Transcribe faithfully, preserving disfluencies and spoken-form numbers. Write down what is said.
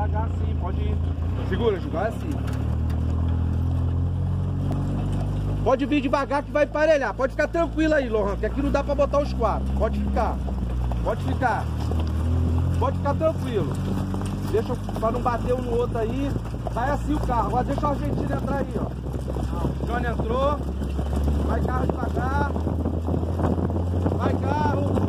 devagar assim, pode ir. Segura, Ju, vai assim. Pode vir devagar que vai emparelhar. Pode ficar tranquilo aí, Lohan, que aqui não dá pra botar os quatro. Pode ficar. Pode ficar. Pode ficar tranquilo. Deixa pra não bater um no outro aí. Vai assim o carro. Agora deixa o argentino entrar aí, ó. Johnny entrou. Vai carro devagar. Vai carro.